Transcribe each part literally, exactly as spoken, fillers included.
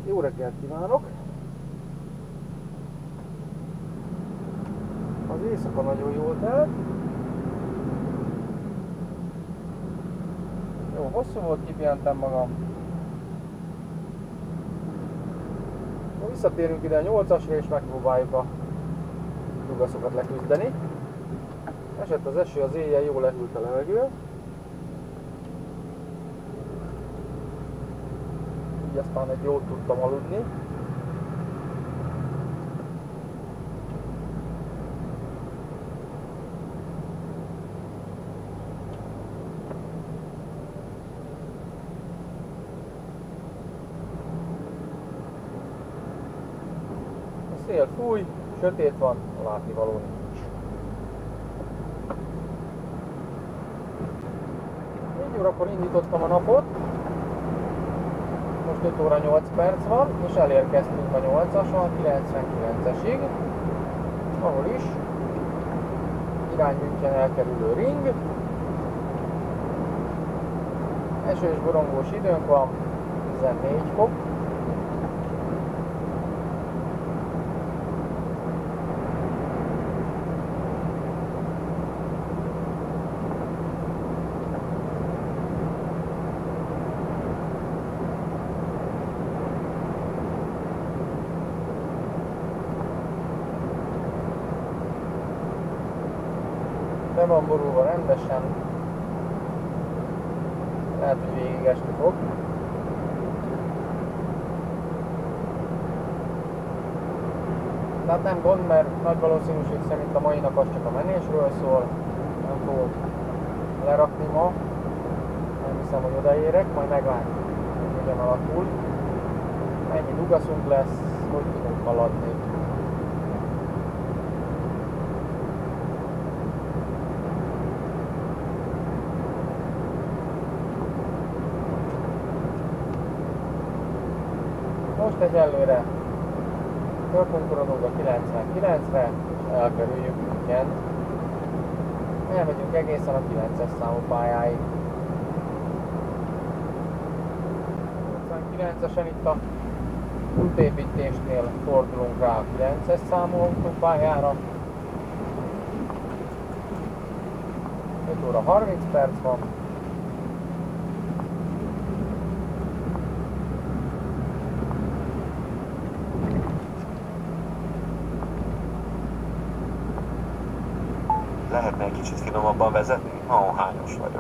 Jó reggelt kívánok! Az éjszaka nagyon jól telt. Jó, hosszú volt, kipihentem magam. Jó, visszatérünk ide a nyolcasra és megpróbáljuk a dugaszokat leküzdeni. Esett az eső, az éjjel jól lehűlt a levegő. Így aztán egy jót tudtam aludni. A szél fúj, sötét van, látnivaló nincs. négy órakor indítottam a napot. Most öt óra nyolc perc van, és elérkeztünk a nyolcason, kilencvenkilencesig, ahol is irány München elkerülő ring. Esős borongós időnk van, tizennégy fok. Be van borulva rendesen, lehet, hogy végig esni fog. De hát nem gond, mert nagy valószínűség szerint a mai nap az csak a menésről szól. Nem fogok lerakni ma, nem hiszem, hogy odaérek, majd meglátjuk, hogy hogyan alakul. Mennyi dugaszunk lesz, hogy tudunk haladni. Most egyelőre fölkonkorodunk a kilencvenkilencre, és elkerüljük Münchent. Elmegyünk egészen a kilences számú pályáig. nyolcvankilencesen itt a útépítésnél fordulunk rá a kilences számú autópályára. öt óra harminc perc van. Lehetne egy kicsit finomabban vezetni? Ó, hányos vagyok.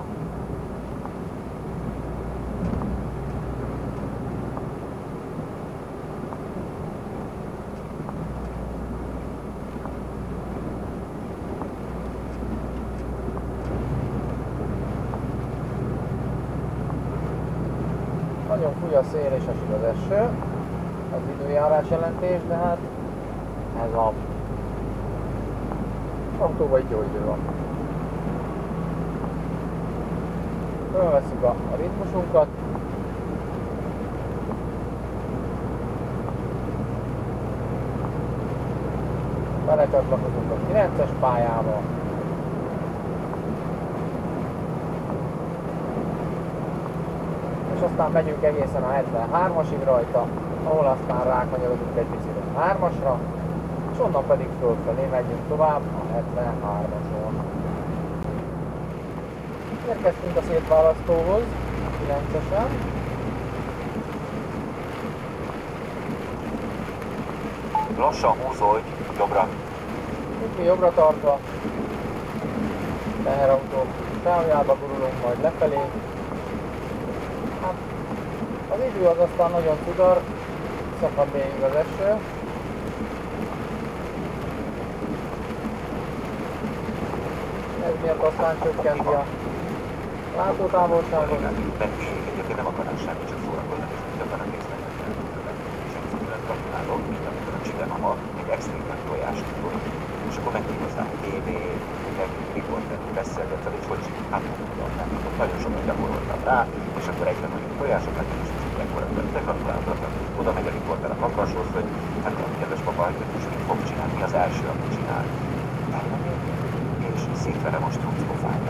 Nagyon fúj a szél és esik az eső. Az időjárás jelentés, de hát ez a autóban így jó idő van. Fölveszünk a, a ritmusunkat. Belecsatlakozunk a kilences pályába. És aztán megyünk egészen a hetvenhármasig rajta, ahol aztán rákanyarodunk egy picit a hármasra. És onnan pedig fölfelé megyünk tovább a hetvenhármason. Érkeztünk a szétválasztóhoz, kilencesen. Lassan húzódj jobbra. Itt mi jobbra tartva. Teherautók sávjába gurulunk majd lefelé. Hát, az idő az aztán nagyon cudar, szakad végig az eső. Ez miatt aztán csökkenti a látótávolságot. Egyébként nem akarnám semmit, csak szórakozni, és úgy akarnak észnek, és ez külön gratulálok, mint amikor a csigamama egy extrémen tojást tudott, és akkor menjünk hozzá a té vé, riporterről beszélgetve, és hogy hát nem tudom, nem tudom, nagyon sokat gyakoroltam rá, és akkor egyben mondjuk tojásokat, és kicsit gyakoroltam, de gratuláltak, oda megy a riporter a kakashoz, hogy hát nem kedves papa, hogy most mit fog csinálni, mi az első, amit csinál. És szétverem a struccpofáját.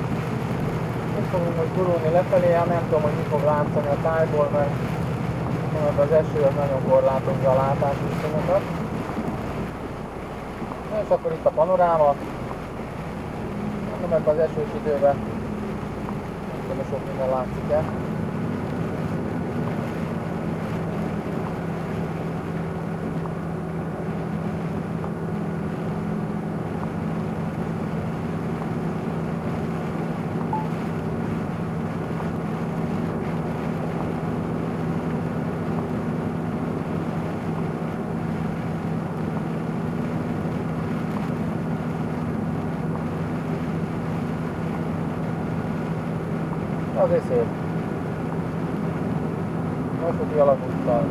Itt fogunk most gurulni lefelé, hát nem tudom, hogy mi fog láncani a tájból, mert látni, mert az eső az nagyon korlátozza a látási viszonyokat. És akkor itt a panoráma. Mondom, ebben az esős időben nem tudom, sok minden látszik-e. Azért szép. Vasúti alagúttal.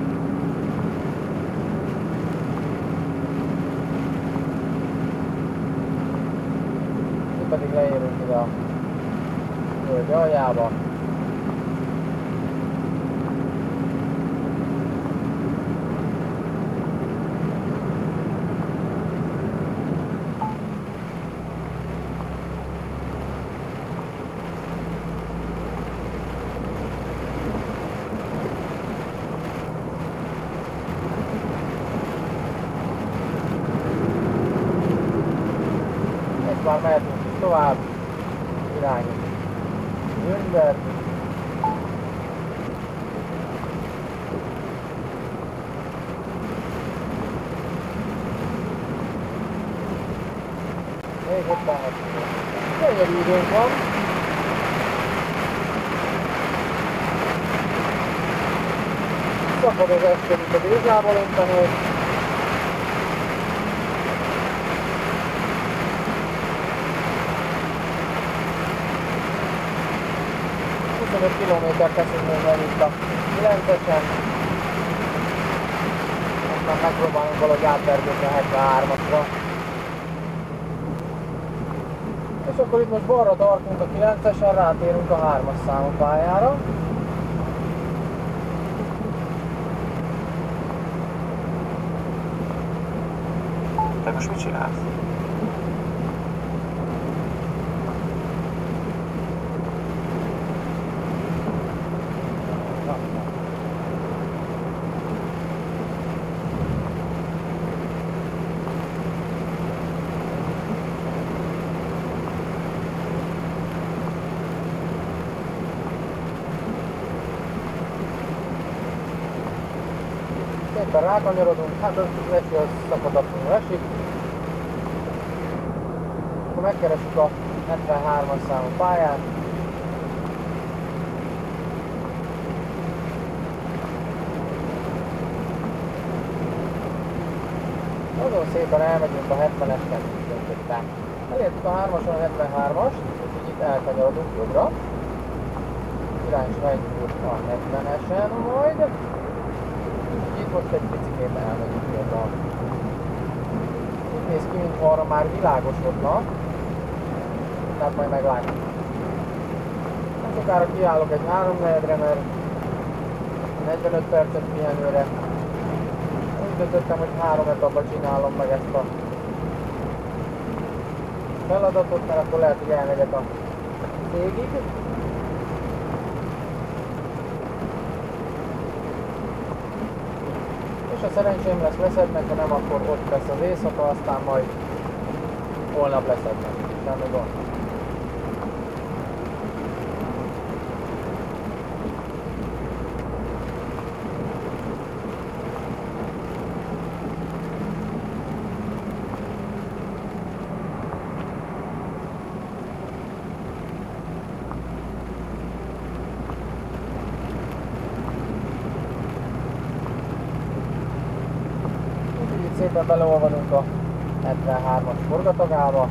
Itt pedig leérünk ide a völgy aljába. Már mehetünk is tovább, irány Nürnberg. Még ötvenhat. Gyönyörű időnk van. Szakad az eső, mint a Dézsából öntenék. huszonöt kilométert teszünk még meg itt a kilencesen. Aztán megpróbálunk valahogy átvergődni a hetvenhármasra. És akkor itt most balra tartunk a kilencesen, rátérünk a hármas számú pályára. Te most mit csinálsz? Szépen rákanyarodunk, hát az eső az szakadatlanul esik. Akkor megkeressük a hetvenhármas számú pályát. Nagyon szépen elmegyünk a hetvenesen döntöttem. Elértük a hármason a hetvenhármast, úgyhogy itt elkanyarodunk jobbra. Irány Schweinfurt a hetvenesen majd. Itt most egy picikét elmegyünk jobbra. Úgy néz ki, mintha arra már világosodna. Tehát majd meglátjuk. Nem sokára kiállok egy háromnegyedre, mert negyvenöt percet pihenőre. Úgy döntöttem, hogy három etapba csinálom meg ezt a feladatot, mert akkor lehet, hogy elmegyek a végig. És ha szerencsém lesz, leszednek, ha nem, akkor ott lesz az éjszaka, aztán majd holnap leszednek. Semmi gond. Szépen beleolvadunk a hetvenhármas forgatagába.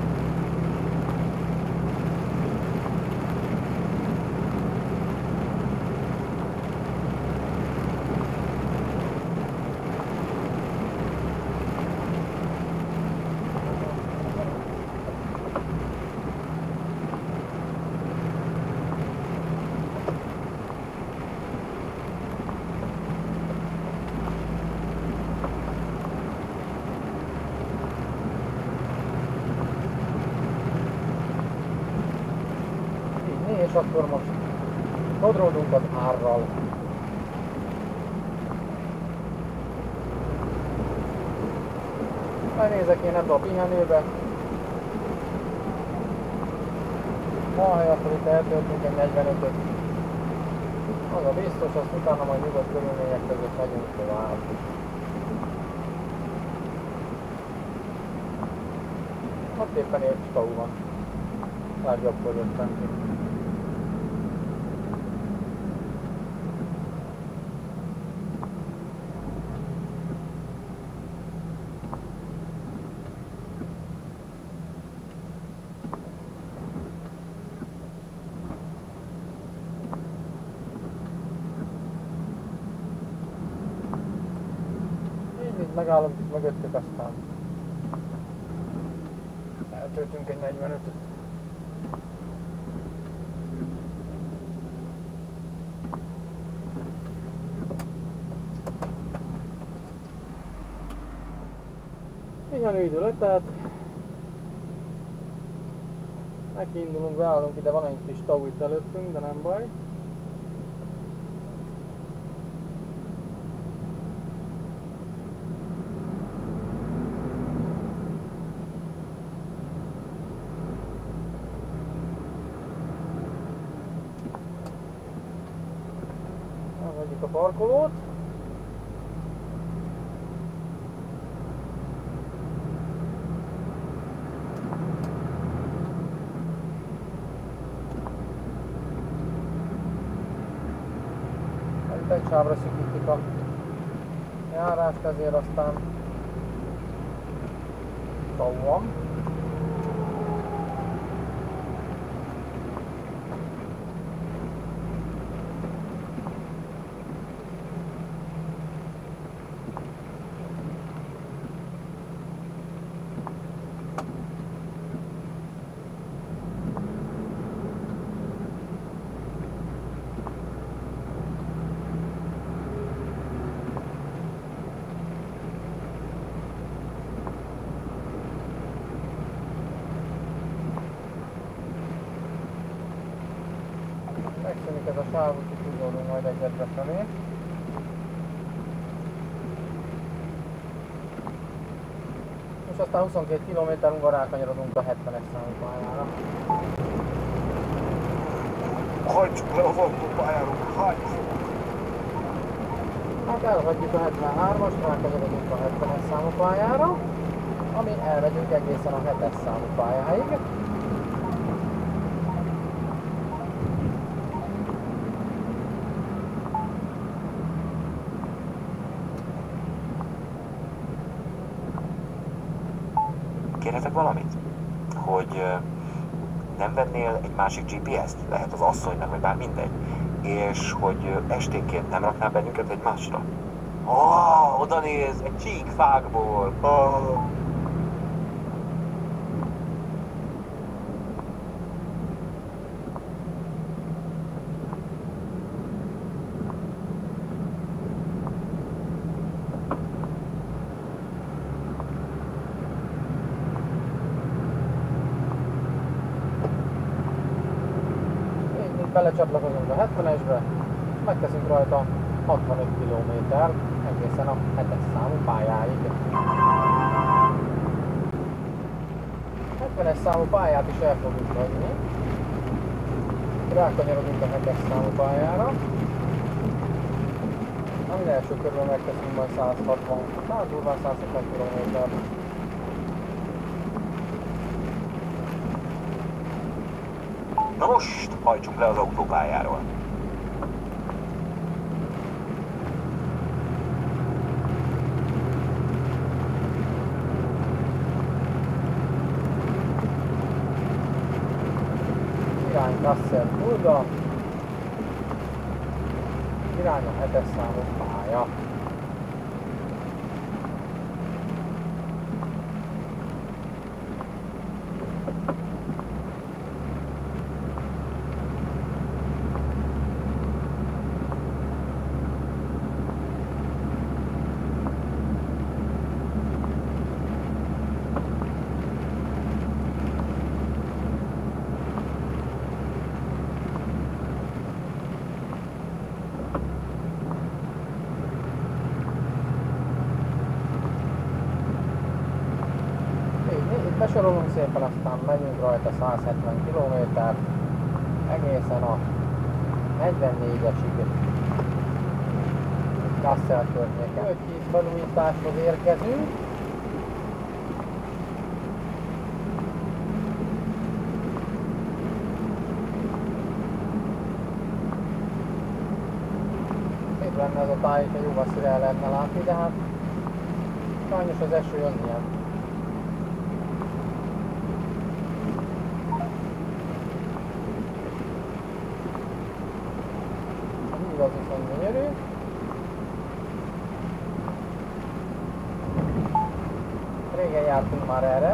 És akkor most sodródunk az árral. Megnézek én ebbe a pihenőbe. Ahelyett, hogy itt eltöltünk egy negyvenötöt. Az a biztos, azt utána majd nyugodt körülmények között megyünk tovább. Ott éppen egy stau van. Legjobb körülöttem ki. Megállunk itt mögöttük, aztán eltöltünk egy negyvenötöt. Pihenő idő letelt. Nekiindulunk, beállunk ide, van egy kis tau itt előttünk, de nem baj. A parkolót. Itt egy sávra szűkítik a járást, ezért aztán tau van. Megszűnik ez a sáv, úgyhogy húzódunk majd egyet befelé. És aztán huszonkét kilométerünk, rákanyarodunk a hetvenes számú pályára. Hagyjuk le az autópályáról, hagyjuk! Hát elhagyjuk a hetvenhármast, rákanyarodunk a hetvenes számú pályára, ami elmegyünk egészen a hetes számú pályáig. Kérhetek valamit? Hogy nem vennél egy másik gé pé est? Lehet az asszonynak, vagy bár mindegy. És hogy esténként nem raknál bennünket egy másra? Ó, oh, oda néz, egy csík fákból! Oh. Belecsatlakozunk a hetvenesbe, megteszünk rajta hatvanöt kilométert egészen a hetes számú pályáig. hetvenes számú pályát is el fogjuk hagyni. Rákanyarodunk a hetes számú pályára. Ami első körben megteszünk majd száz hatvan, száz durván száz hetven kilométert. Na most hajtsunk le az autópályáról. Irány Kassel-Fulda. Irány a hetes számú pálya. Besorolunk szépen, aztán megyünk rajta száz hetven kilométer egészen a negyvennégyesig Kassel környéken. Öt-tíz felújításhoz érkezünk. Szép lenne ez a táj, hogyha jó vasszire el lehetne látni, de hát sajnos az eső az ilyen. Az viszont gyönyörű. Régen jártunk már erre.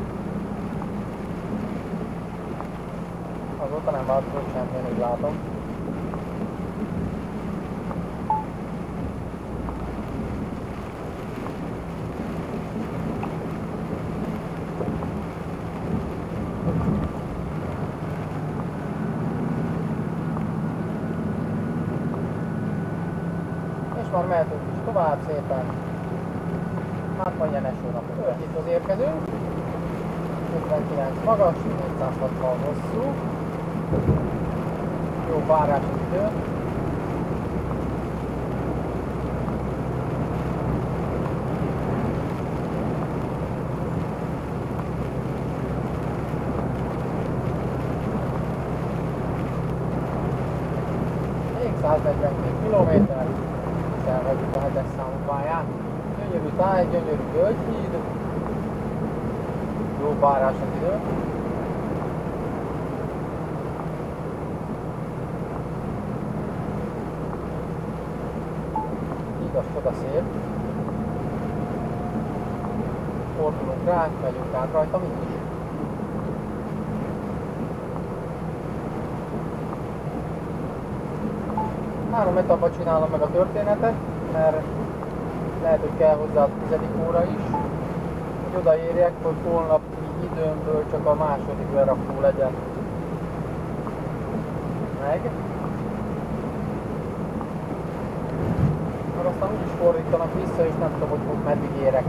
Azóta nem változott semmilyen, úgy látom. Már mehetünk is tovább szépen. Hát majd ilyen esőnapok. Itt érkezünk. ötvenkilenc magas, négyszázhatvan hosszú. Jó várási idő. Még száznegyvenkét kilométer. Elvegyük a hetes számú pályán. Gyönyörű táj, gyönyörű völgyhíd. Jó párás az idő. Igaz, csoda szép. Fordulunk rá, megyünk át rajta mi is. Három etapban csinálom meg a történetet, mert lehet, hogy kell hozzá a tizedik óra is, hogy odaérjek, hogy holnapi időmből csak a második lerakó legyen meg. Mert aztán úgyis fordítanak vissza, és nem tudom, hogy meddig érek.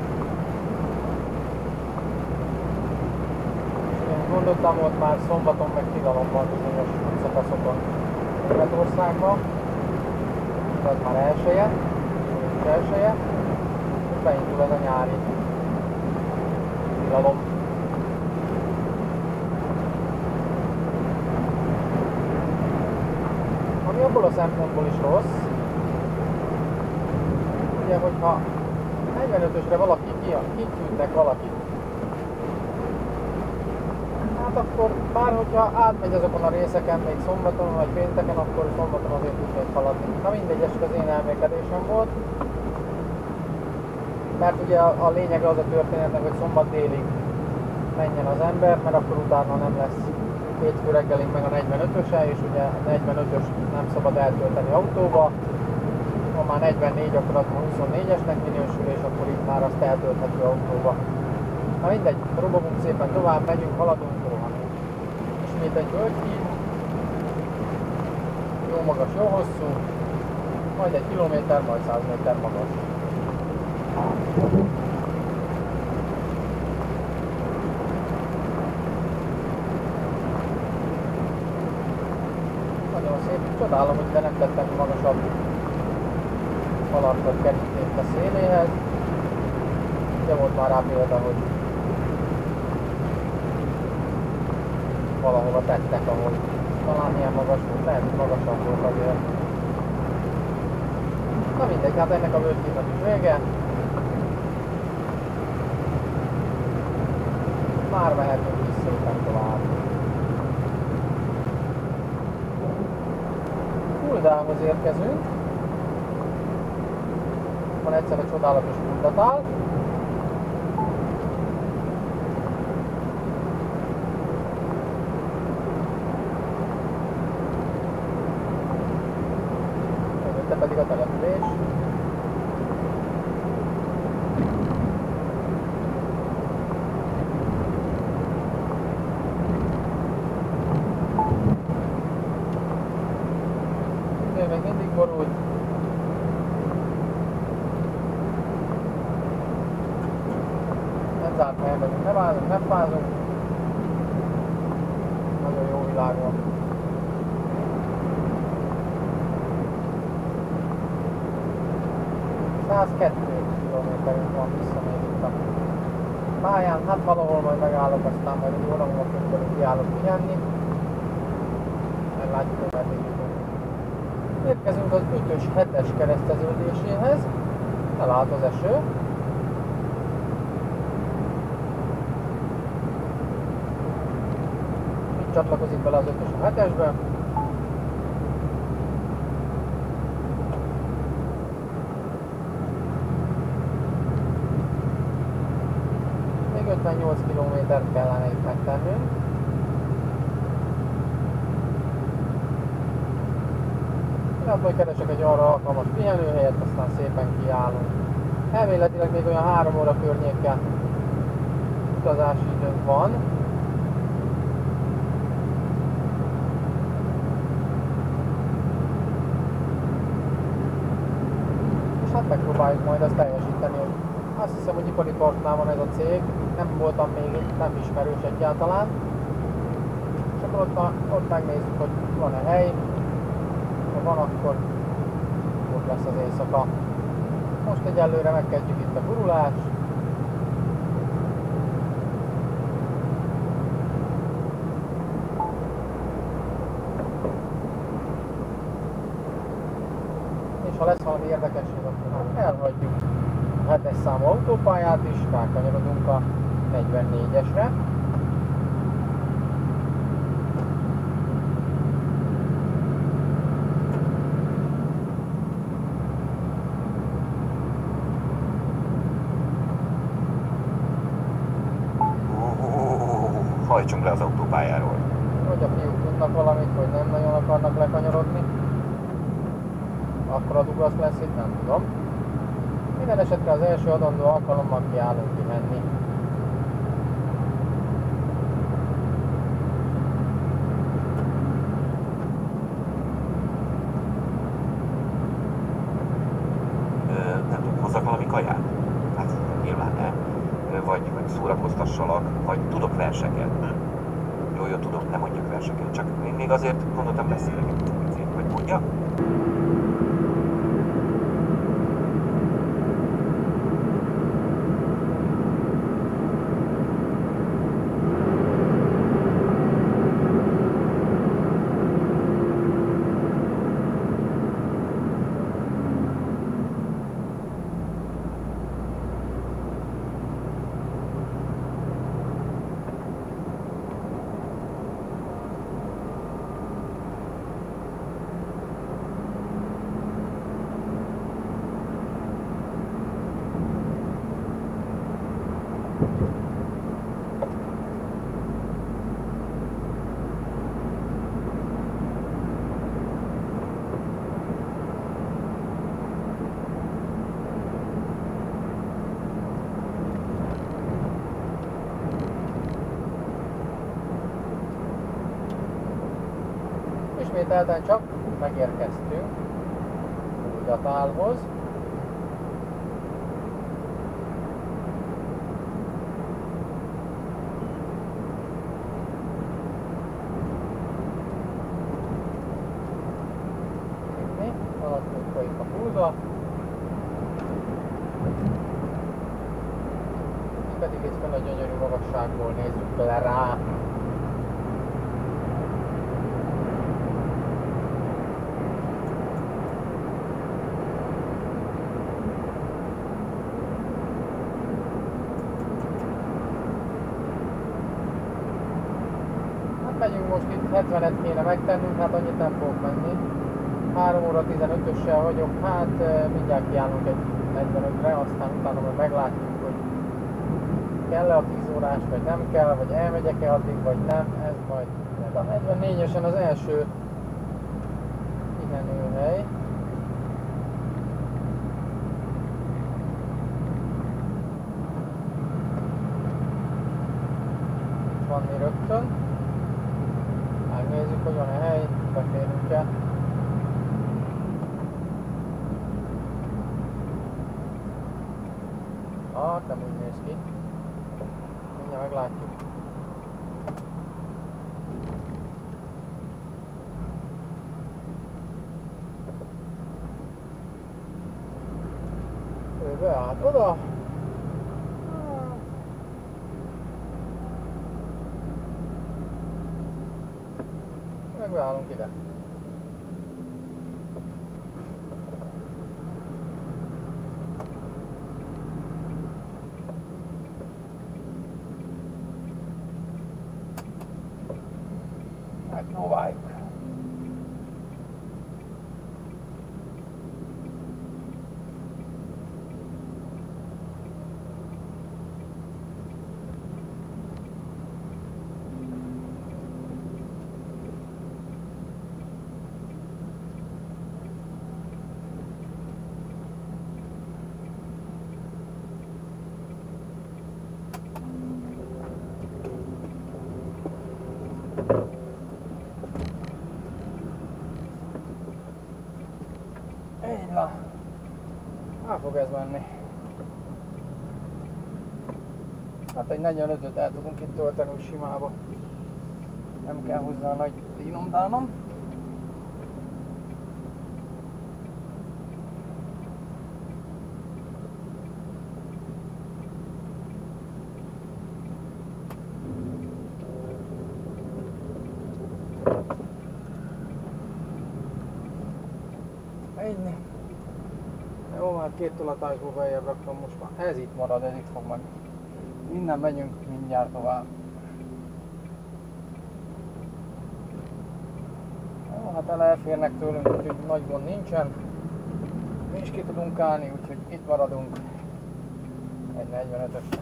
És én gondoltam, hogy már szombaton meg tilalom van bizonyos szakaszokon Németországban. Ez már elsője, és elsője, és beindul ez a nyári tilalom. Ami abból a szempontból is rossz, ugye, hogyha negyvenötösre valaki kiküldnek valakit, hát akkor bár hogyha átmegy azokon a részeken még szombaton vagy pénteken, akkor szombaton azért tudnék haladni. Na mindegy, ez az én elmélkedésem volt. Mert ugye a, a lényeg az a történetnek, hogy szombat délig menjen az ember, mert akkor utána nem lesz hétfő reggelig meg a negyvenötöse, és ugye a negyvenötös nem szabad eltölteni autóba. Ha már negyvennégy, akkor az már huszonnégyesnek minősül, és akkor itt már azt eltölthető autóba. Na mindegy, robogunk szépen tovább, megyünk, haladunk, rohanunk. Ismét egy völgyhíd. Jó magas, jó hosszú. Majd egy kilométer, majd száz méter magas. Nagyon szép, csodálom, hogy de nem tettem magasabb falat vagy kerítést a széléhez. De volt már rá példa, hogy valahova tettek, ahol talán ilyen magas volt, lehet, hogy magasabb volt azért. Na mindegy, hát ennek a völgyhídnak is vége. Már mehetünk is szépen tovább. Fuldához érkezünk. Van egyszer a csodálatos Fuldatál. Mögötte pedig a település. Ő még mindig borult. Nem zárt helyben Ne vázunk, ne fázunk. Nagyon jó világ van. százkettő kilométerünk van vissza még itt a pályán. Hát valahol majd megállok, aztán majd egy óra múlva körülbelül kiállok pihenni. Meglátjuk, hogy meddig jutunk. Érkezünk az ötös hetes kereszteződéséhez. Elállt az eső. Itt csatlakozik bele az ötös a hetesbe. Még ötvennyolc kilométert kellene itt megtennünk. Pillanatban keresek egy arra alkalmas pihenőhelyet, aztán szépen kiállunk. Elméletileg még olyan három óra környékkel utazási időnk van. És hát megpróbáljuk majd azt teljesíteni, hogy azt hiszem, hogy ipari parknál van ez a cég. Nem voltam még itt, nem ismerős egyáltalán. És akkor ott, ott megnézzük, hogy van-e hely. Ha van, akkor ott lesz az éjszaka. Most egyelőre megkezdjük itt a gurulást. És ha lesz valami érdekesség, akkor hát elhagyjuk a hetes számú autópályát is, rákanyarodunk a negyvennégyesre. Hajtsunk le az autópályáról. Hogy a fiúk tudnak valamit, hogy nem nagyon akarnak lekanyarodni. Akkor a dugasz lesz itt, nem tudom. Minden esetre az első adandó alkalommal kiállunk kimenni. Nem tudom, hozzak valami kaját? Hát nyilván nem. Vagy, vagy szórakoztassalak, vagy tudok verseket. Jó, jó, tudom, nem mondjak verseket, csak én még azért gondoltam beszélek egy picit, vagy mondja? Ismételten csak megérkeztünk Újdatálhoz. Mi? Alattunk folyik a Fulda. Mi pedig itt fel a gyönyörű magasságból nézzük bele rá. Megyünk most itt, hetvenet kéne megtennünk, hát annyit nem fogok menni. három óra tizenötössel vagyok, hát mindjárt kiállunk egy negyvenötre, aztán utána majd meglátjuk, hogy kell-e a tíz órás, vagy nem kell, vagy elmegyek-e addig, vagy nem, ez majd. De a negyvennégyesen az első pihenőhely. Itt van mi rögtön. Megnézzük, hogy van-e hely, beférünk-e. Ah, nem úgy néz ki. Mindjárt meglátjuk. Ő beállt oda. Meg beállunk ide. Megpróbáljuk. Így van. El fog ez menni. Hát egy negyvenötöt el tudunk itt tölteni úgy simába. Nem kell hozzá nagy dínomdánom. Ennyi. Jó, már két tolatásból beljebb raktam, most már ez itt marad, ez itt fog meg. Innen megyünk mindjárt tovább. Jó, hát el elférnek tőlünk, úgyhogy nagy gond nincsen. Mi is ki tudunk állni, úgyhogy itt maradunk. Egy negyvenötös.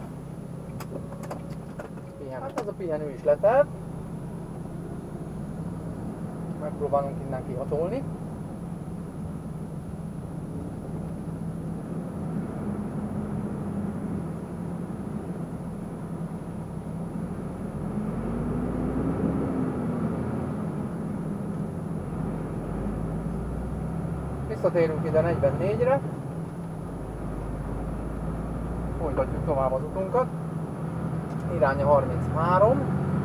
Hát ez a pihenő is letelt. Megpróbálunk innen kihatolni. Visszatérünk ide negyvennégyre. Folytatjuk tovább az utunkat. Iránya harminchárom.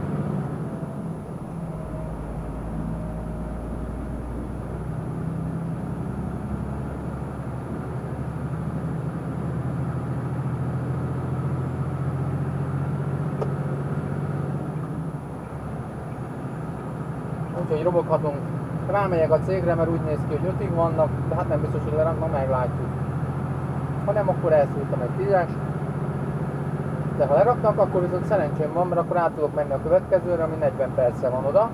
Úgyhogy roboghatunk. Rámegyek a cégre, mert úgy néz ki, hogy ötig vannak, de hát nem biztos, hogy leraknak, meglátjuk. Ha nem, akkor elszúrtam egy tízes. De ha leraknak, akkor viszont szerencsém van, mert akkor át tudok menni a következőre, ami negyven perce van oda.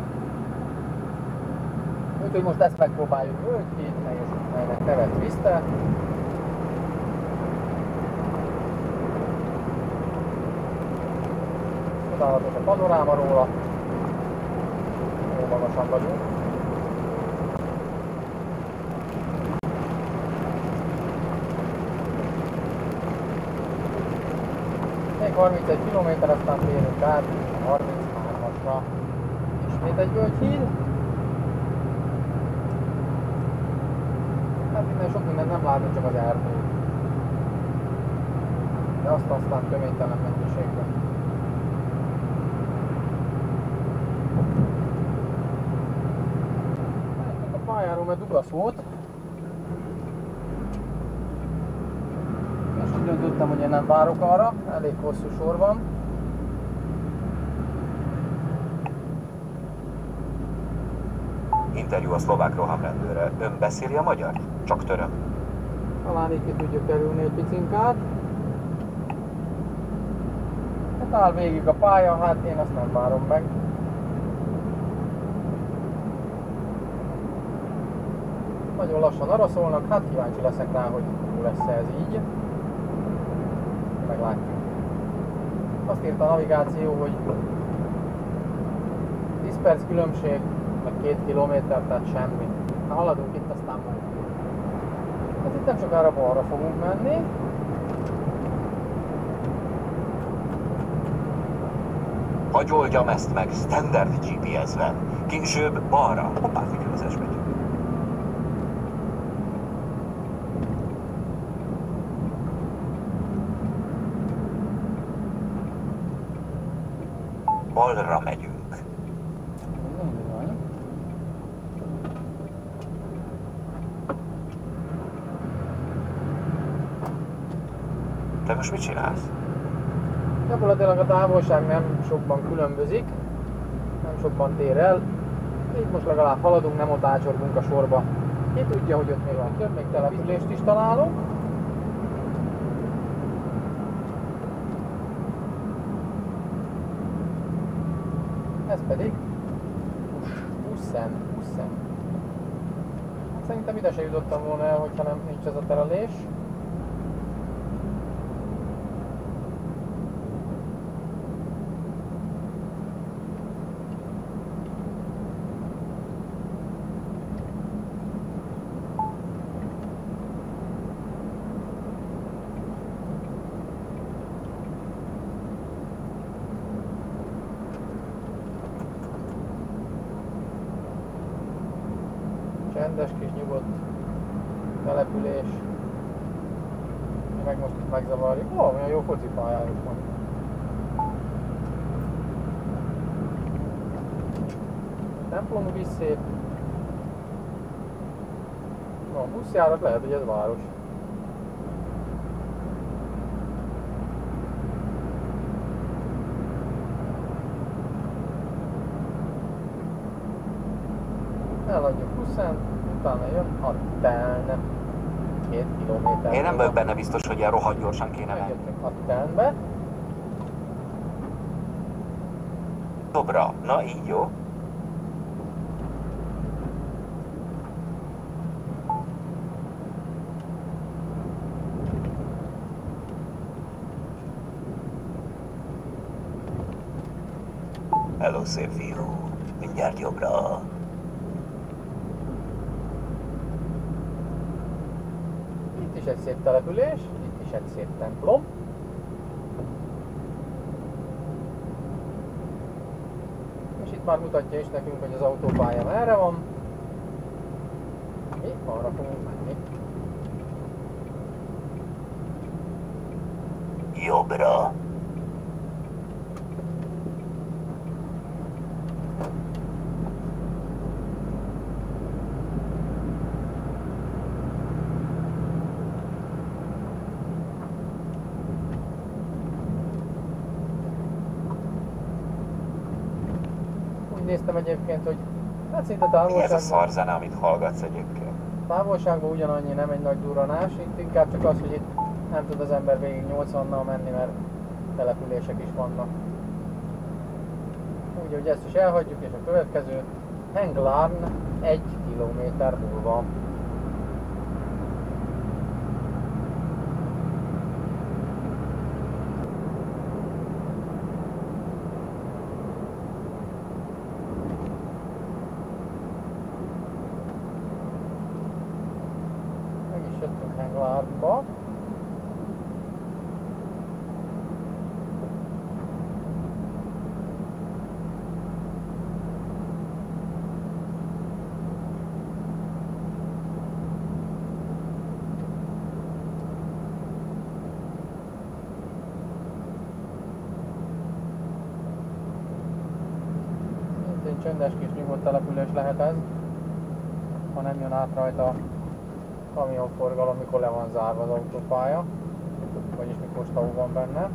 Úgyhogy most ezt megpróbáljuk. Úgyhogy itt nehéz nevet vissza. Csodálatos a panoráma róla. Jó magasan vagyunk. Még harmincegy kilométer, aztán térünk át a harminchármasra. Ismét egy völgyhíd. Hát innen sok mindent nem látunk, csak az erdő. De azt aztán töménytelen mennyiségben. A pályáról, mert dugasz volt. És úgy döntöttem, hogy én nem várok arra, elég hosszú sor van. Interjú a szlovák rohamrendőrrel. Ön beszéli a magyar? Csak töröm. Talán így ki tudjuk kerülni egy picinkát. Hát áll végig a pálya, hát én azt nem várom meg. Nagyon lassan araszolnak, hát kíváncsi leszek rá, hogy jó lesz ez így. Meglátjuk. Azt írta a navigáció, hogy tíz perc különbség, meg két kilométer, tehát semmi. Na, haladunk itt, aztán majd. Hát itt nem sokára balra fogunk menni. Hagy oldjam ezt meg, standard gé pé es van. Később balra. Hoppá, figyelmezes megy. balra megyünk. Nem bizony. Te most mit csinálsz? Gyakorlatilag a távolság nem sokban különbözik, nem sokban tér el. Így most legalább haladunk, nem ott ácsorgunk a sorba. Ki tudja, hogy ott még van több, még települést is találunk. Ez pedig Hussen, Hussen. Szerintem ide se jutottam volna el, hogyha nem nincs ez a terelés. Csendes kis nyugodt település. Meg most itt megzavarjuk. Ó, milyen jó focipályájuk van. A templom is szép. No, buszjárat lehet, hogy ez város. Eladjuk Hussen, utána jön Atteln. Két kilométer. Én nem vagyok benne biztos, hogy ilyen rohadt gyorsan kéne menni. Megjöttünk Attelnbe. Dobra, na így jó. Hello, szép fiú. Mindjárt jobbra. Itt is egy szép település, itt is egy szép templom. És itt már mutatja is nekünk, hogy az autópálya merre van. Mi arra fogunk menni. Jobbra. Néztem egyébként, hogy hát szinte Mi ez a távolságban, szarzene, amit hallgatsz egyébként? távolságban ugyanannyi, nem egy nagy durranás, itt inkább csak az, hogy itt nem tud az ember végig nyolcvannal menni, mert települések is vannak. Úgy, hogy ezt is elhagyjuk, és a következő Henglarn egy kilométer múlva. Henglarnba. Szintén csendes kis nyugodt település lehet ez, ha nem jön át rajta kamionforgalom, mikor le van zárva az autópálya, vagyis mikor stau van benne.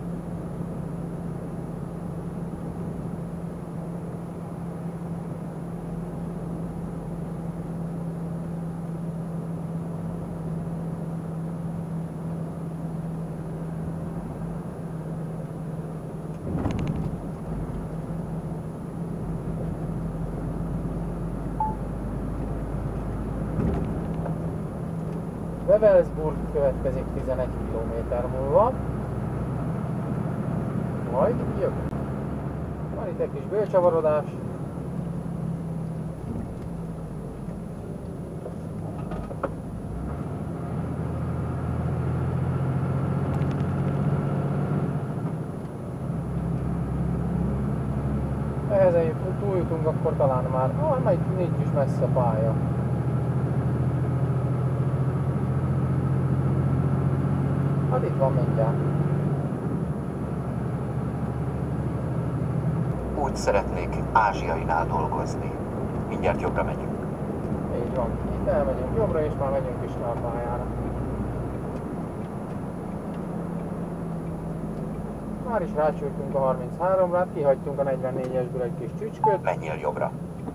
Wewelsburg következik tizenegy kilométer múlva. Majd jövök. Van itt egy kis bélcsavarodás. Ezen túljutunk, akkor talán már, ah, majd nincs is messze pálya. Hát itt van mindjárt. hogy szeretnék ázsiainál dolgozni. Mindjárt jobbra megyünk. Így van. Itt elmegyünk jobbra, és már megyünk is a pályára. Már is rácsültünk a harmincháromra, kihagytunk a negyvennégyesből egy kis csücsköt. Menjél jobbra.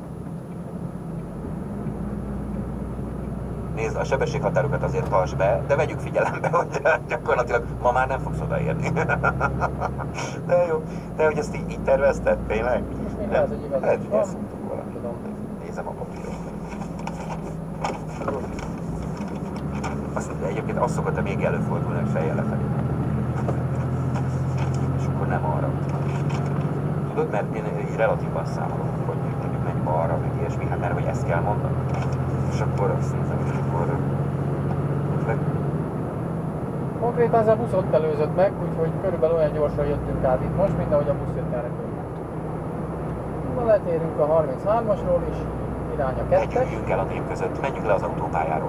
Nézd, a sebességhatárokat azért tartsd be, de vegyük figyelembe, hogy gyakorlatilag ma már nem fogsz odaérni. De jó, de hogy ezt így, így tervezted, tényleg? Most még lehet, hogy igazad is van. Tudom. Nézem a papíron. Azt, egyébként azt szokott még előfordulni, hogy fejjel lefelé. És akkor nem arra. Tudod, mert én így relatívan számolom, hogy mondjuk menj balra, meg ilyesmi, hát mert hogy ezt kell mondani. És akkor azt nézem, és akkor... Konkrétan ez a busz ott előzött meg, úgyhogy körülbelül olyan gyorsan jöttünk át itt most, mint ahogy a busz jött erre körül. Na letérünk a harminchármasról is, irány a kettes. Menjünk el a nép között, menjünk le az autópályáról.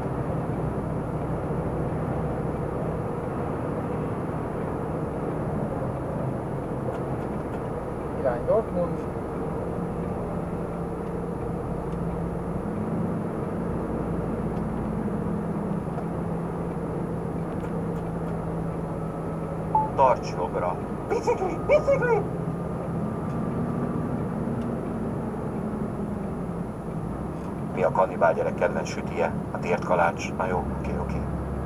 Irány Dortmund. Tarts jobbra. Bicikli! Bicikli! Mi a kannibál gyerek kedvenc sütije? A tért kalács. Na jó, oké, oké.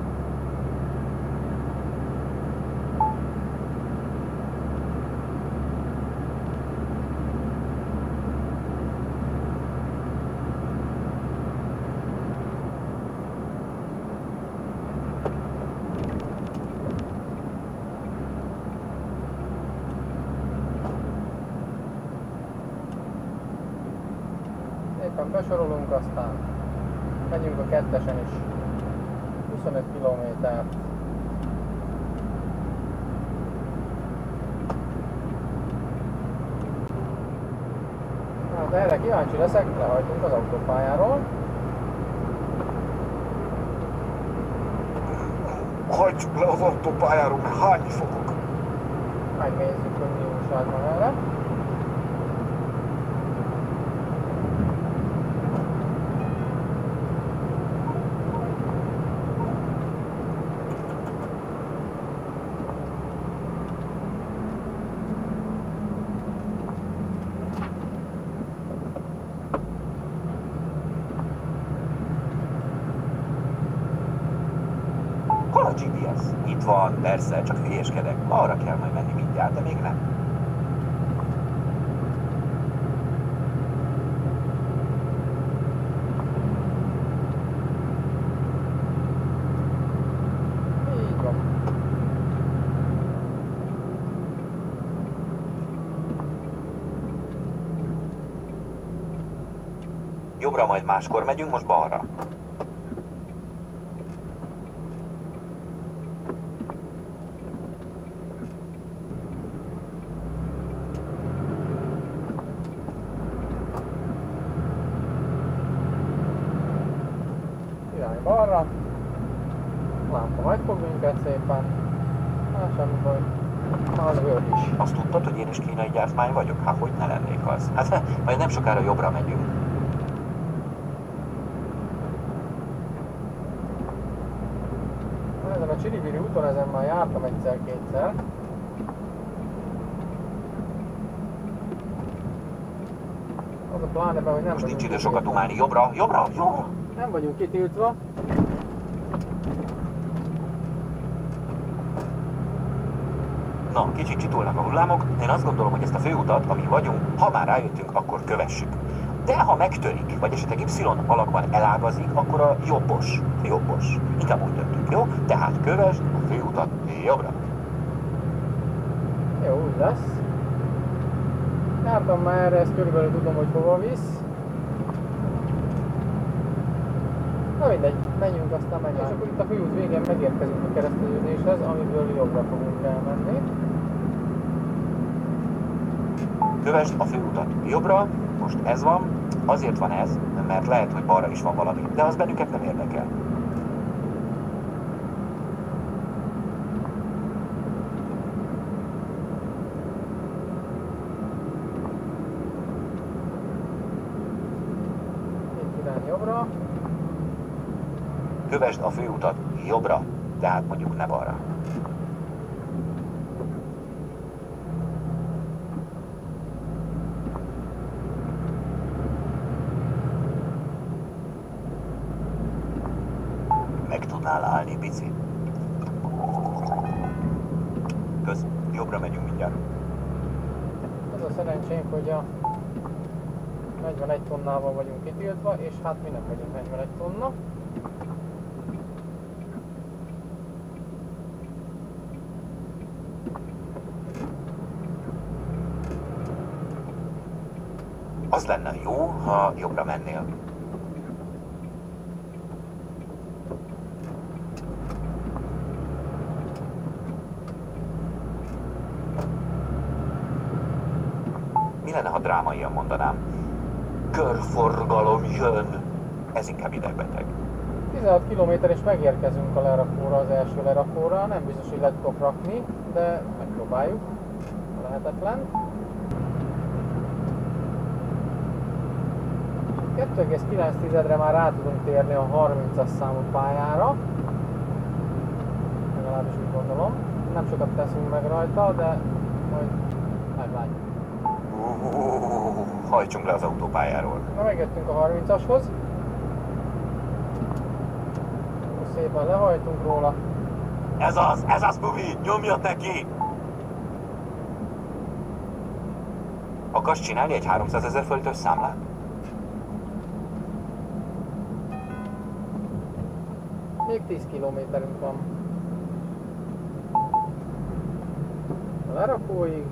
Éppen besorolunk, aztán megyünk a kettesen is huszonöt kilométert. Hát erre kíváncsi leszek, lehajtunk az autópályáról. Hajtsuk le az autópályáról, mert hányni fogok. Megnézzük, hogy mi újság van erre. Hol a gé pé es? Itt van, persze, csak hülyéskedek. Arra kell majd menni mindjárt, de még nem. Így van. Jobbra majd máskor megyünk, most balra. Irány balra. Lámpa majd fog minket szépen. Hát semmi baj. Az vörd is. Azt tudtad, hogy én is kínai gyártmány vagyok? Hát hogy ne lennék az? Hát majd nem sokára jobbra megyünk. Ezen a Csiribiri úton ezen már jártam egyszer-kétszer. Az a pláne be, hogy nem Most nincs vagyunk idő sokat kitiltva. dumálni. Jobbra, jobbra, jobbra! Nem vagyunk kitiltva. Na, kicsit csitulnak a hullámok. Én azt gondolom, hogy ezt a főutat, amin vagyunk, ha már rájöttünk, akkor kövessük. De ha megtörik, vagy esetleg Y alakban elágazik, akkor a jobbos, jobbos. Inkább úgy döntünk, jó? Tehát kövesd a főutat jobbra. Jó, úgy lesz. Jártam már erre, ezt körülbelül tudom, hogy hova visz. Na mindegy, menjünk, aztán menjünk. És akkor itt a főút végén megérkezünk a kereszteződéshez, amiből jobbra fogunk elmenni. Kövesd a főutat jobbra, most ez van, azért van ez, mert lehet, hogy balra is van valami, de az bennünket nem érdekel. kövesd a főutat jobbra, tehát mondjuk ne balra. Meg tudnál állni, pici? Kösz, jobbra megyünk mindjárt. Az a szerencsénk, hogy a negyvenegy tonnával vagyunk kitiltva, és hát mi nem vagyunk negyvenegy tonna. Az lenne jó, ha jobbra mennél. Mi lenne, ha drámaian mondanám? Körforgalom jön! Ez inkább idegbeteg. tizenhat kilométer és megérkezünk a lerakóra, az első lerakóra. Nem biztos, hogy le tudok rakni, de megpróbáljuk. Lehetetlen. kettő egész kilenc re már rá tudunk térni a harmincas számú pályára. Legalábbis úgy gondolom. Nem sokat teszünk meg rajta, de majd meglátjuk. Uh, hajtsunk le az autópályáról. Na, megjöttünk a harmincashoz. Szépen lehajtunk róla. Ez az, ez az, Bubi! Nyomjad neki! Akarsz csinálni egy háromszázezer forintos számlát? Még tíz kilométerünk van. A lerakóig.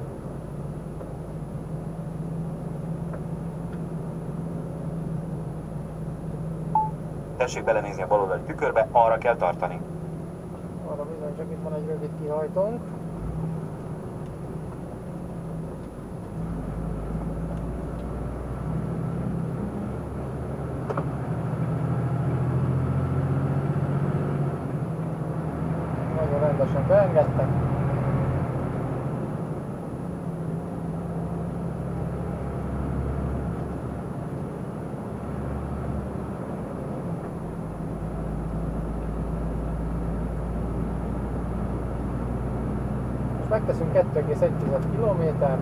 Tessék belenézni a baloldali tükörbe, arra kell tartani. Arra bizony, csak itt van egy rövid kihajtónk. Nagyon rendesen beengedtek. Megteszünk kettő egész egy kilométer.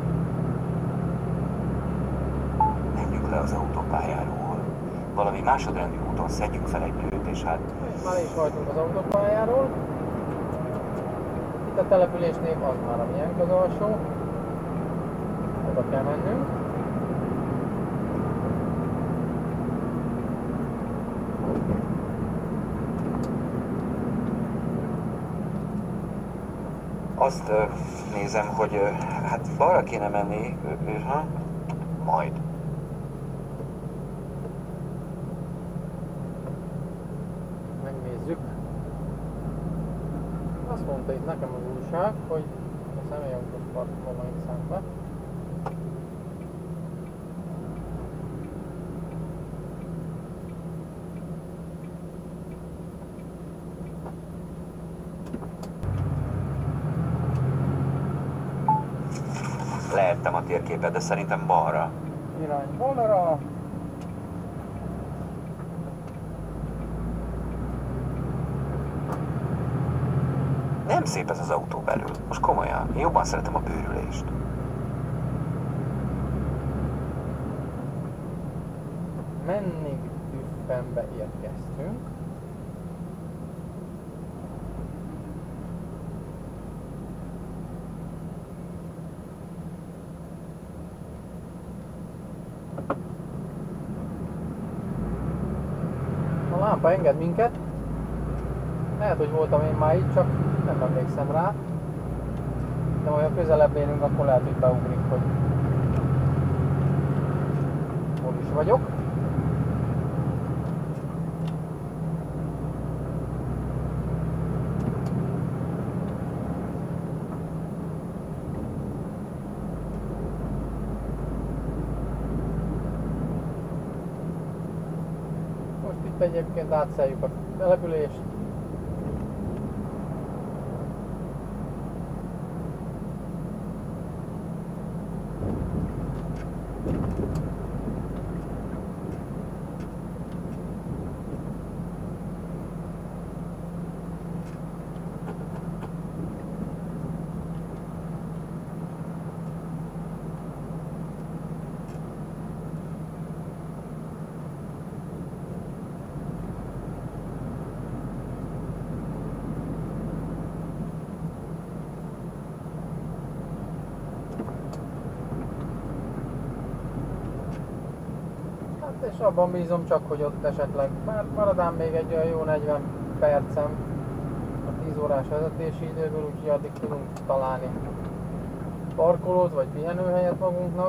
Menjünk le az autópályáról. Valami másodrendű úton szedjünk fel egy nőt, és hát... Már is hajtunk az autópályáról. Itt a településnél az már a miénk az alsó. Oda kell mennünk. Azt uh, nézem, hogy uh, hát balra kéne menni, uh, uh, ha? Majd. Megnézzük. Azt mondta itt nekem az újság, hogy a személyautós parkoló van itt szembe. Lehettem a térképet, de szerintem balra. Irány balra. Nem szép ez az autó belül. Most komolyan, én jobban szeretem a bőrülést. Mennig Düffenbe érkeztünk. A lámpa enged minket. Lehet, hogy voltam én már így, csak nem emlékszem rá. De olyan közelebb érünk, akkor lehet, hogy beugrik, hogy hol is vagyok. Most itt egyébként átszeljük a települést. és abban bízom csak, hogy ott esetleg, már maradám még egy olyan jó negyven percem a tíz órás vezetési időből, úgyhogy addig tudunk találni parkolót vagy pihenőhelyet magunknak.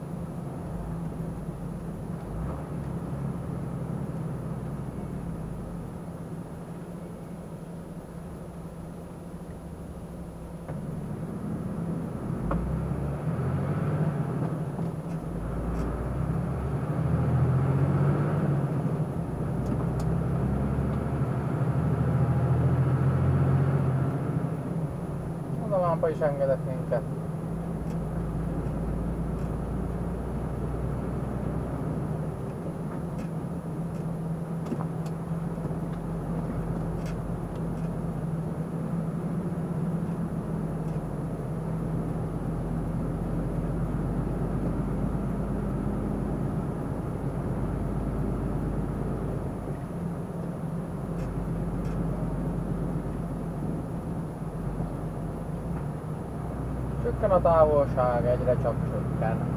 Az a lámpa is engedett minket. Csökken a távolság, egyre csak csökken.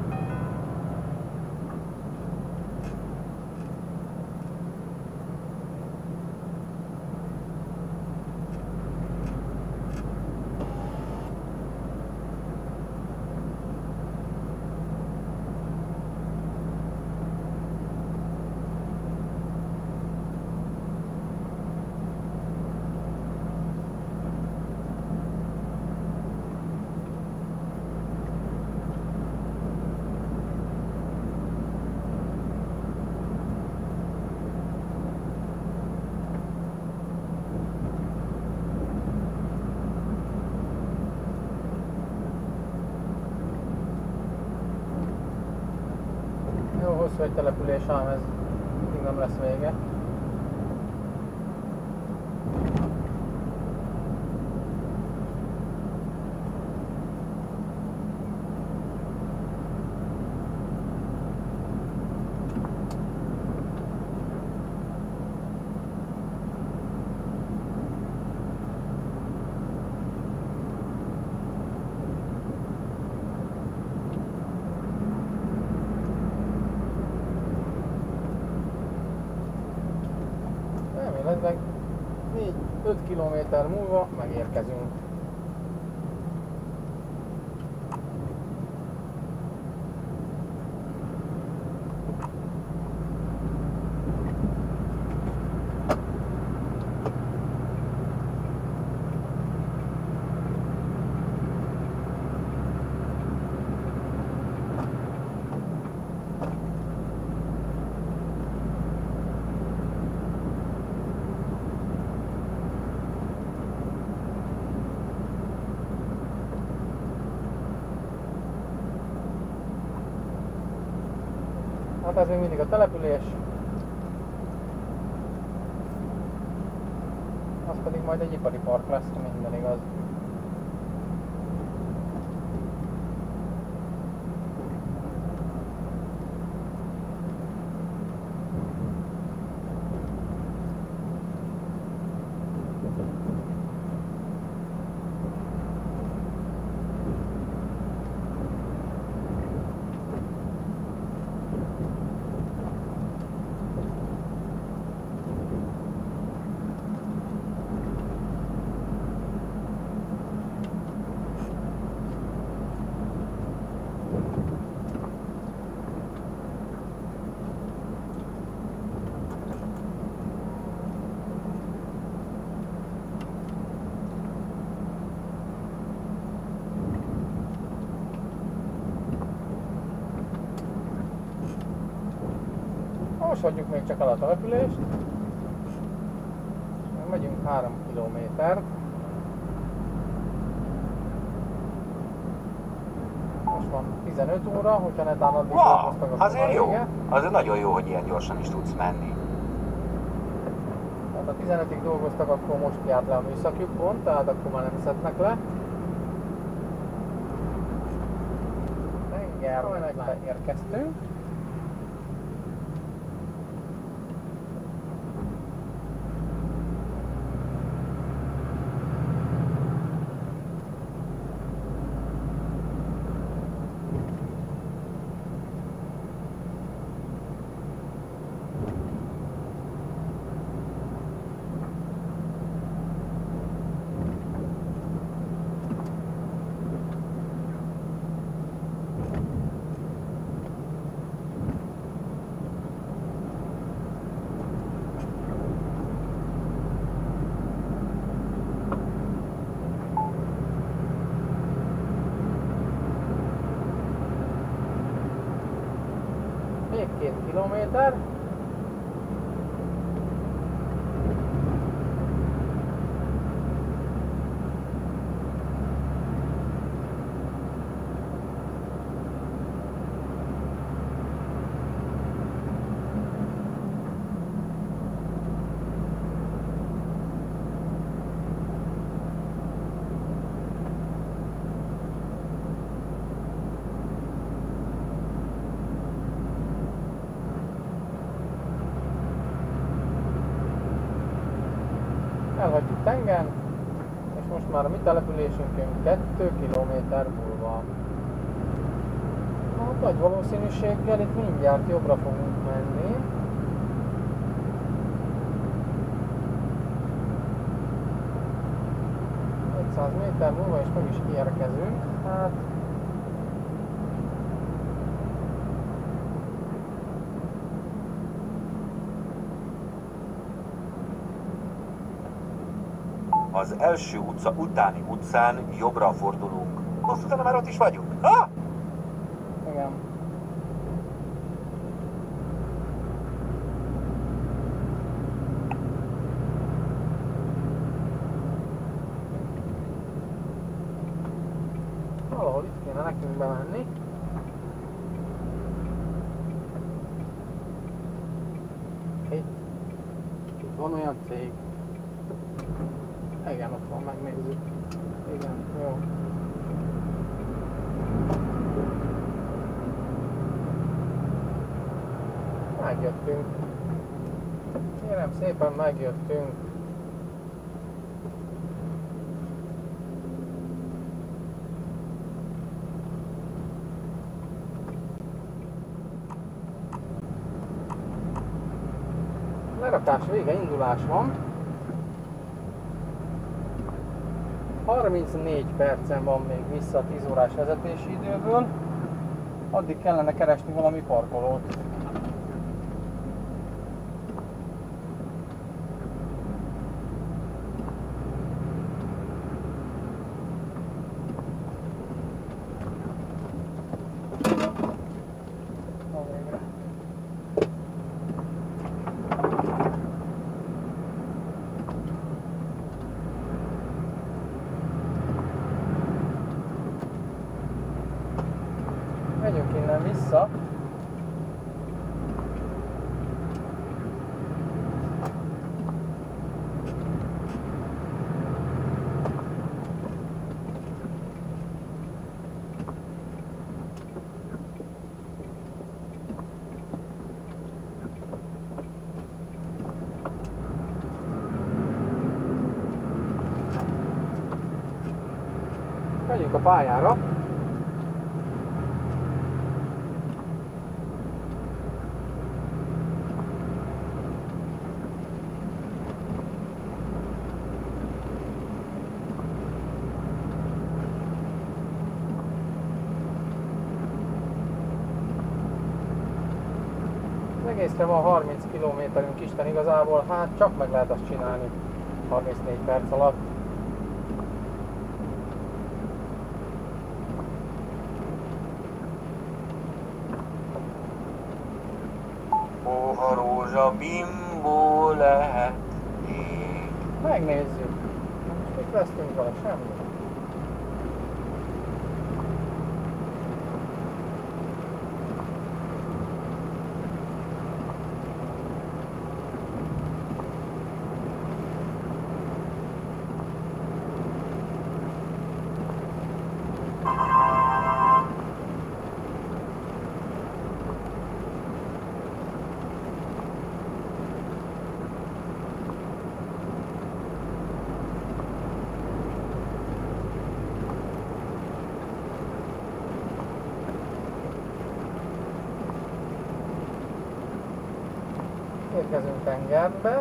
Jó hosszú egy település, ám ez még nem lesz vége. Remélhetőleg négy-öt kilométer múlva megérkezünk. Hát ez még mindig a település. Az pedig majd egy ipari park lesz, ha minden igaz. Most hagyjuk még csak el a települést. Megyünk három kilométert. Most van tizenöt óra, hogyha netán addig Wow, dolgoztak, akkor azért már jó. vége. Azért nagyon jó, hogy ilyen gyorsan is tudsz menni. Tehát ha tizenötig dolgoztak, akkor most járt le a műszakjukon, tehát akkor már nem szednek le. Tengernek érkeztünk. kilométer. Elhagyjuk Tengen, és most már a mi településünkön kettő kilométer múlva. Hát nagy valószínűséggel itt mindjárt jobbra fogunk menni. ötszáz méter múlva és meg is érkezünk. Hát az első utca utáni utcán jobbra fordulunk. Most utána már ott is vagyunk. Ha? igen. Valahol itt kéne nekünk bemenni. Itt. Itt van olyan cég. Igen, ott van, megnézzük. Igen, jó. Megjöttünk. Kérem szépen, megjöttünk. Lerakás vége, indulás van. harmincnégy percen van még vissza a tíz órás vezetési időből. Addig kellene keresni valami parkolót. Megyünk innen vissza. Megyünk a pályára. Egészre van harminc kilométerünk Isten igazából, hát csak meg lehet azt csinálni harmincnégy perc alatt. Moha rózsa bimbó lehet ég. Megnézzük. Most mit vesztünk vele? Semmi. Érkezünk tengerbe.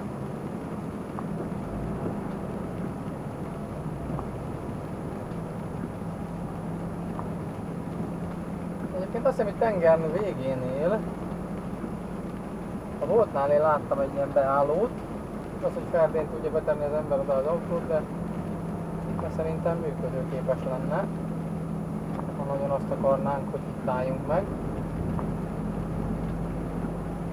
Egyébként azt hiszem, hogy tenger végénél, a boltnál én láttam egy ilyen beállót, az, hogy ferdén tudja betenni az ember oda az autót, de, de szerintem működőképes lenne, ha nagyon azt akarnánk, hogy itt álljunk meg.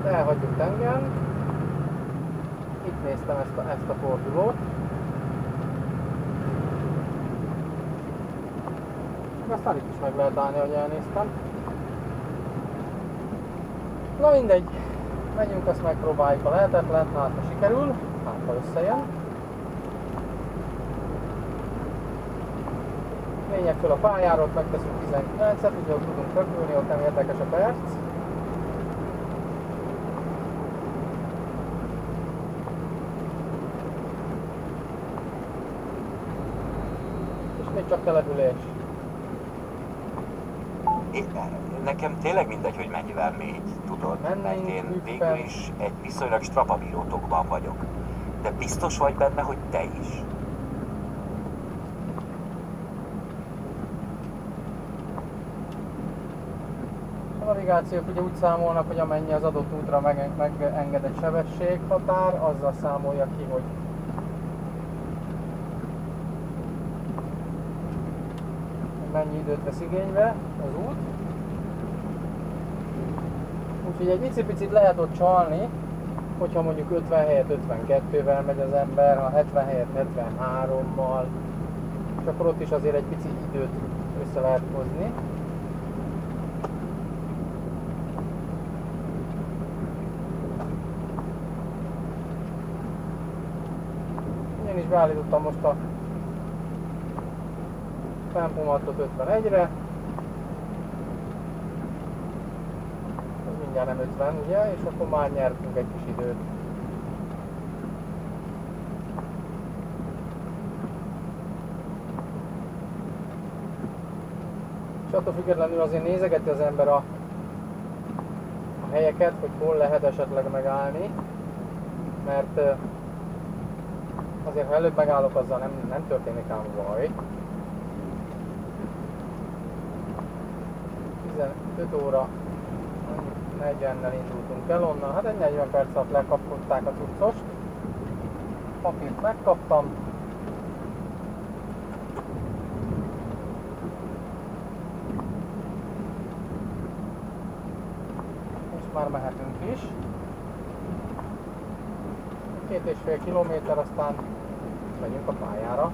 Hát elhagyjuk Tengen. Itt néztem ezt a, ezt a fordulót. Aztán itt is meg lehet állni, ahogy elnéztem. Na mindegy, menjünk, ezt megpróbáljuk a lehetetlen, hát ha sikerül, hát ha összejön. Lényeg föl a pályáról, megteszünk tizenkilencet, ugye ott tudunk röpülni, ott nem érdekes a perc. És még csak település. Nekem tényleg mindegy, hogy mennyivel mégy, tudod, mert én végül is egy viszonylag strapabíró tokban vagyok. De biztos vagy benne, hogy te is? A navigációk ugye úgy számolnak, hogy amennyi az adott útra megengedett sebességhatár, azzal számolja ki, hogy mennyi időt vesz igénybe az út. Úgyhogy egy icipicit lehet ott csalni, hogyha mondjuk ötven helyett ötvenkettővel megy az ember, ha hetven helyett hetvenhárommal, és akkor ott is azért egy pici időt össze lehet hozni. Én is beállítottam most a tempomatot ötvenegyre. Mindjárt nem ötven, ugye? És akkor már nyertünk egy kis időt. És attól függetlenül azért nézegeti az ember a, a helyeket, hogy hol lehet esetleg megállni. Mert azért, ha előbb megállok, azzal nem, nem történik ám baj. tizenöt óra negyvennel indultunk el onnan, hát egy negyven perc alatt lekapkodták a cuccost. Papírt megkaptam. És már mehetünk is. Két és fél kilométer, aztán megyünk a pályára.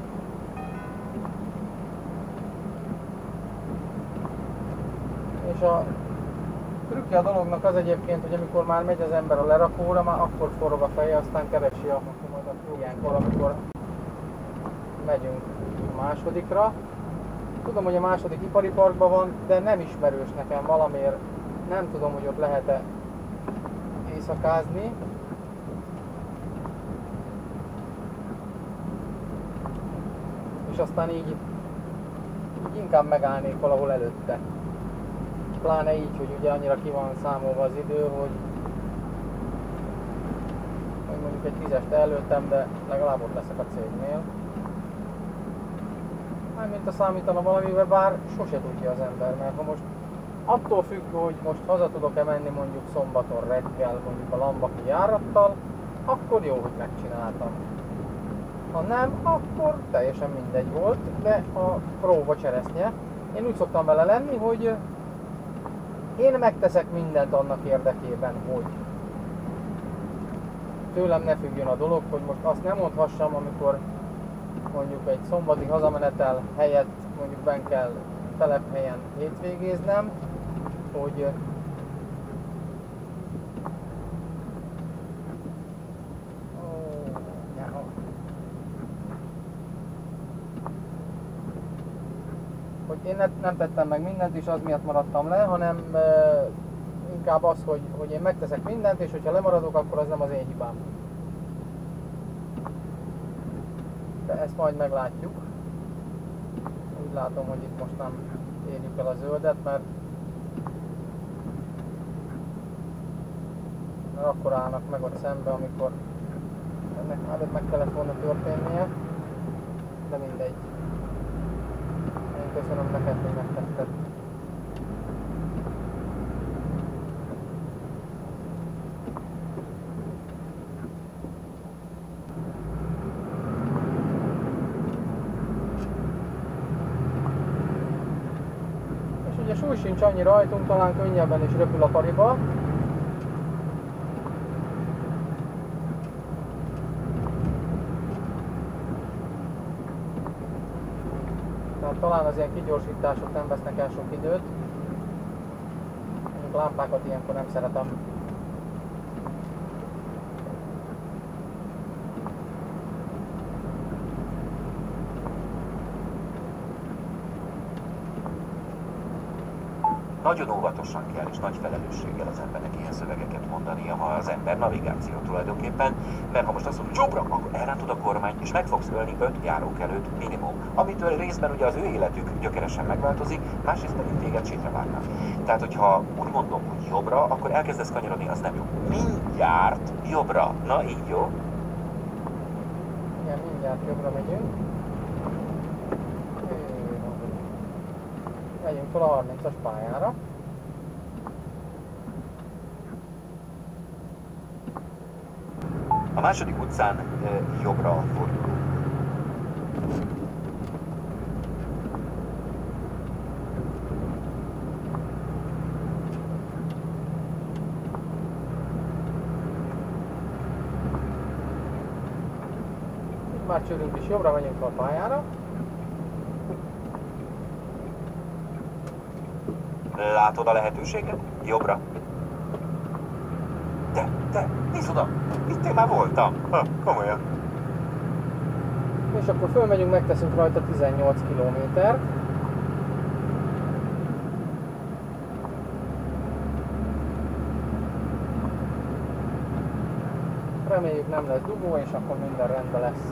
És a trükkje a dolognak az egyébként, hogy amikor már megy az ember a lerakóra, már akkor forog a feje, aztán keresi a, a ilyenkor, amikor megyünk a másodikra. Tudom, hogy a második ipari parkban van, de nem ismerős nekem valamiért. Nem tudom, hogy ott lehet-e éjszakázni. És aztán így, így inkább megállnék valahol előtte. Pláne így, hogy ugye annyira ki van számolva az idő, hogy mondjuk egy tízest előttem, de legalább ott leszek a cégnél. Mármint a számítana valamivel, bár sose tudja az ember, mert ha most attól függ, hogy most haza tudok-e menni mondjuk szombaton reggel, mondjuk a Lambaki járattal, akkor jó, hogy megcsináltam. Ha nem, akkor teljesen mindegy volt, de a próba cseresznye. Én úgy szoktam vele lenni, hogy én megteszek mindent annak érdekében, hogy tőlem ne függjön a dolog, hogy most azt nem mondhassam, amikor mondjuk egy szombati hazamenetel helyett mondjuk benn kell telephelyen hétvégéznem, hogy hogy én nem tettem meg mindent, és az miatt maradtam le, hanem e, inkább az, hogy, hogy én megteszek mindent, és hogyha lemaradok, akkor az nem az én hibám. De ezt majd meglátjuk. Úgy látom, hogy itt most nem érjük el a zöldet, mert, mert akkor állnak meg ott szembe, amikor ennek előbb meg kellett volna történnie, de mindegy. Én köszönöm neked, hogy megtetted. És ugye súly sincs annyi rajtunk, talán könnyebben is röpül a pariba. talán az ilyen kigyorsítások nem vesznek el sok időt. Mondjuk lámpákat ilyenkor nem szeretem. Nagyon óvatosan kell és nagy felelősséggel az embernek ilyen szövegeket mondania, ha az ember navigáció tulajdonképpen, mert ha most azt mondod, jobbra, akkor elrántod a kormányt, és meg fogsz ölni öt járók előtt minimum, amitől részben ugye az ő életük gyökeresen megváltozik, másrészt pedig téged sétre várnak. Tehát, hogyha úgy mondom, hogy jobbra, akkor elkezdesz kanyarodni, az nem jó. Mindjárt jobbra. Na így jó. Igen, mindjárt jobbra megyünk. Megyünk fel a harmincas pályára. A második utcán e, jobbra fordulunk. Itt már csődünk is jobbra, megyünk fel a pályára. Látod a lehetőséget? Jobbra. De, de, nézd oda! Itt én már voltam. Ha, komolyan. És akkor fölmegyünk, megteszünk rajta tizennyolc kilométert. Reméljük nem lesz dugó, és akkor minden rendben lesz.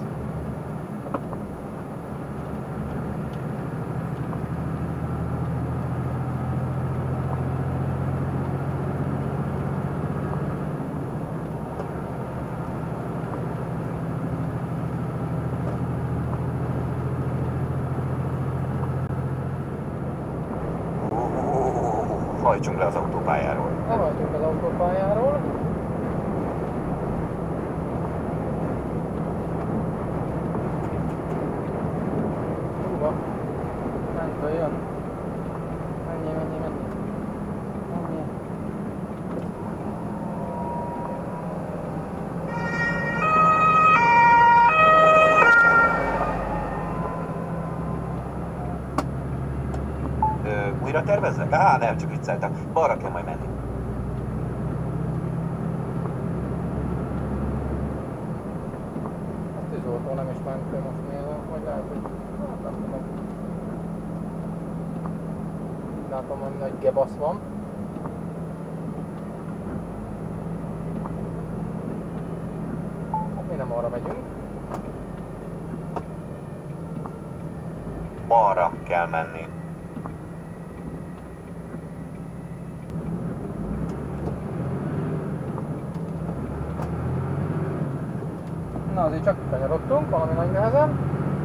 Hajtsunk le az autópályáról. Lehajtunk az autópályáról. Húha! Mentől jön. Mennyi, mennyi, mennyi. Mennyi. Ö, újra tervezzek? Á, nem, csak vicceltem. Balra kell majd menni. A tűzoltó nem is mentő most nézem, vagy lehet, hogy... Hát nem tudom. Látom, hogy nagy gebasz van. Mi nem arra megyünk. Balra kell menni. Na azért csak kanyarodtunk, valami nagy nehezen.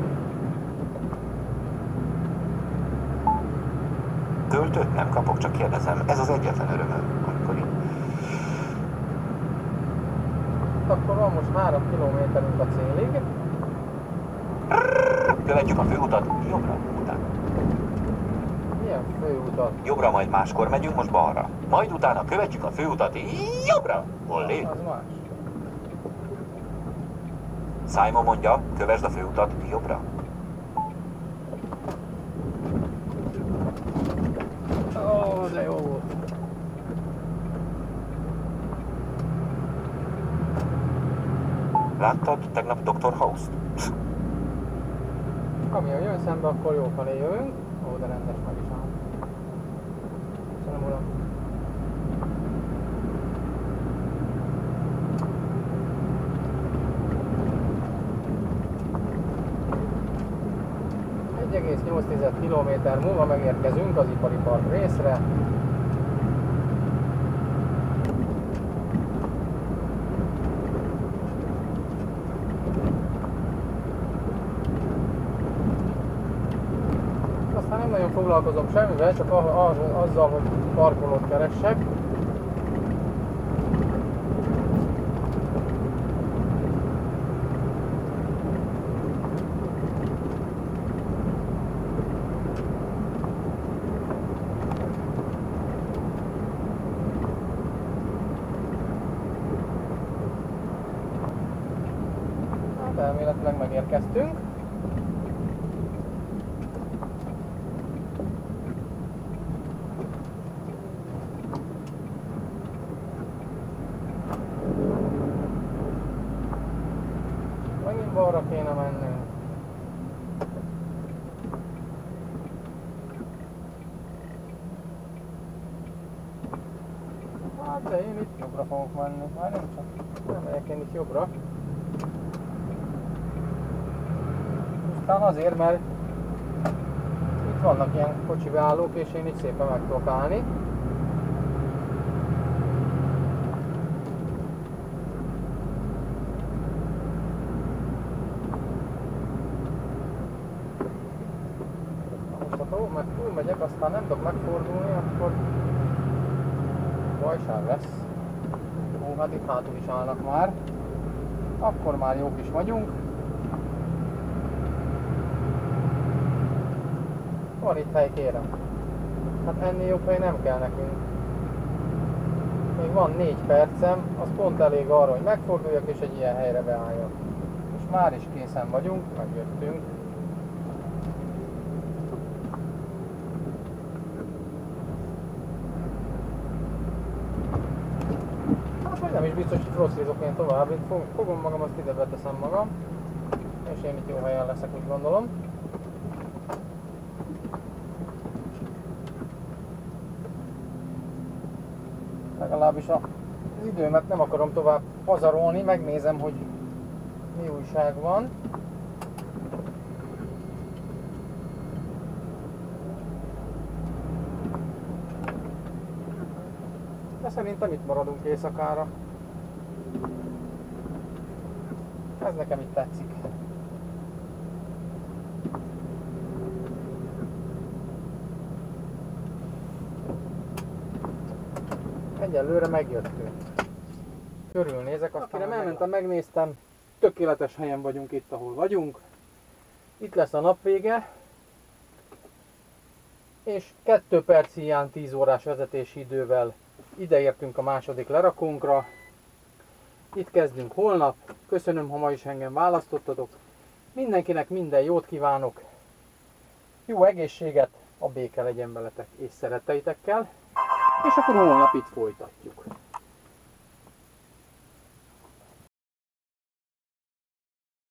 Töltőt nem kapok, csak kérdezem. Ez az egyetlen örömöm, amikor így... Akkor van most három kilométerünk a célig. Követjük a főutat, jobbra, utána. Milyen főutat? Jobbra, majd máskor megyünk, most balra. Majd utána követjük a főutat, jobbra. Olé. Az más. Simon mondja, kövesd a főutat, jobbra. Ó, de jó volt. Láttad tegnap doktor House-t? Kamion jön szembe, akkor jó felé jövünk. Ó, de rendes meg is áll. Köszönöm, uram. egy egész nyolc kilométer múlva megérkezünk az ipari park részre. Aztán nem nagyon foglalkozom semmivel, csak azzal, hogy parkolót keressek. Elméletileg megérkeztünk. balra kéne mennünk. Hát de én itt jobbra fogok menni, már nem csak, nem megyek én itt jobbra. Aztán azért, mert itt vannak ilyen kocsi beállók, és én itt szépen meg tudok állni. Most ha túl, meg túl megyek, aztán nem tudok megfordulni, akkor bajság lesz. Ó, hát itt hátul is állnak már. Akkor már jók is vagyunk. Van itt hely, kérem. Hát ennél jobb hely nem kell nekünk. Még van négy percem, az pont elég arra, hogy megforduljak és egy ilyen helyre beálljak. És már is készen vagyunk, megjöttünk. Hát vagy nem is biztos, hogy froszlizok én tovább. Itt fogom magam, azt ide beteszem magam. És én itt jó helyen leszek, úgy gondolom. Legalábbis az időmet nem akarom tovább pazarolni, megnézem, hogy mi újság van. De szerintem itt maradunk éjszakára. Ez nekem itt tetszik. Egyelőre megjöttünk. Körülnézek, aztán akire elmentem, megnéztem. Tökéletes helyen vagyunk itt, ahol vagyunk. Itt lesz a napvége. És kettő perc hiány tíz órás vezetési idővel ideértünk a második lerakónkra. Itt kezdünk holnap. Köszönöm, ha ma is engem választottatok. Mindenkinek minden jót kívánok. Jó egészséget, a béke legyen veletek és szeretteitekkel. És akkor holnap itt folytatjuk.